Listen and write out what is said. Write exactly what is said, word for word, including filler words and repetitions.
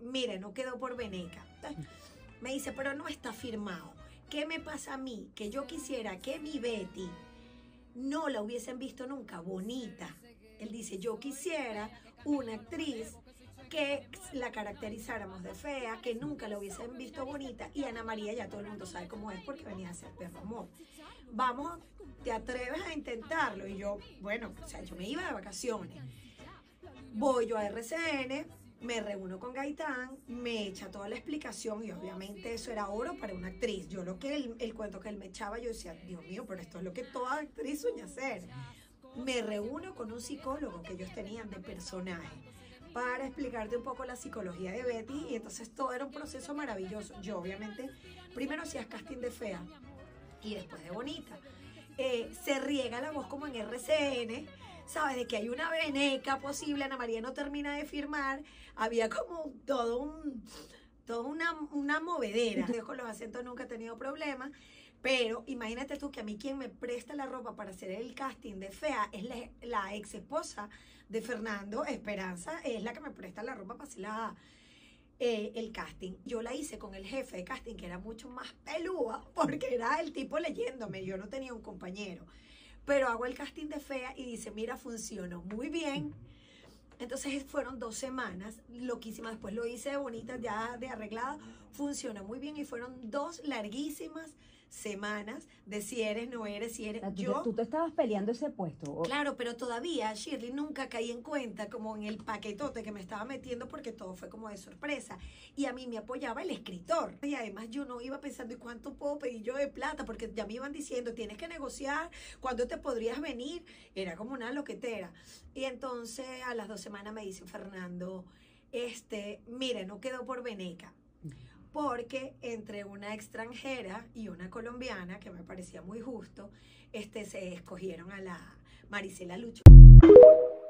mire, no quedó por Veneca. Me dice, pero no está firmado. ¿Qué me pasa a mí? Que yo quisiera que mi Betty no la hubiesen visto nunca bonita. Él dice, yo quisiera una actriz que la caracterizáramos de fea, que nunca la hubiesen visto bonita, y Ana María ya todo el mundo sabe cómo es porque venía a ser Perro Amor. Vamos, ¿te atreves a intentarlo? Y yo, bueno, o sea, yo me iba de vacaciones. Voy yo a R C N, me reúno con Gaitán, me echa toda la explicación y obviamente eso era oro para una actriz. Yo lo que él, el cuento que él me echaba, yo decía, Dios mío, pero esto es lo que toda actriz sueña hacer. Me reúno con un psicólogo que ellos tenían de personaje para explicarte un poco la psicología de Betty, y entonces todo era un proceso maravilloso. Yo obviamente primero hacías casting de fea y después de bonita. Eh, se riega la voz como en R C N, ¿sabes? De que hay una veneca posible, Ana María no termina de firmar, había como todo un, toda una, una movedera. Yo con los acentos nunca he tenido problemas, pero imagínate tú que a mí quien me presta la ropa para hacer el casting de fea es la, la ex esposa de Fernando, Esperanza, es la que me presta la ropa para hacer la, eh, el casting. Yo la hice con el jefe de casting, que era mucho más pelúa, porque era el tipo leyéndome, yo no tenía un compañero. Pero hago el casting de fea y dice, mira, funcionó muy bien. Entonces fueron dos semanas, loquísimas. Después lo hice de bonita, ya de arreglada. Funcionó muy bien y fueron dos larguísimas semanas de si eres, no eres, si eres. O sea, tú, yo, te, tú te estabas peleando ese puesto. Claro, pero todavía, Shirley, nunca caí en cuenta como en el paquetote que me estaba metiendo porque todo fue como de sorpresa. Y a mí me apoyaba el escritor. Y además yo no iba pensando, ¿y cuánto puedo pedir yo de plata? Porque ya me iban diciendo, tienes que negociar, ¿cuándo te podrías venir? Era como una loquetera. Y entonces a las dos semanas me dice Fernando, este, mire, no quedó por Veneca. Porque entre una extranjera y una colombiana, que me parecía muy justo, este, se escogieron a la Marisela Lucho.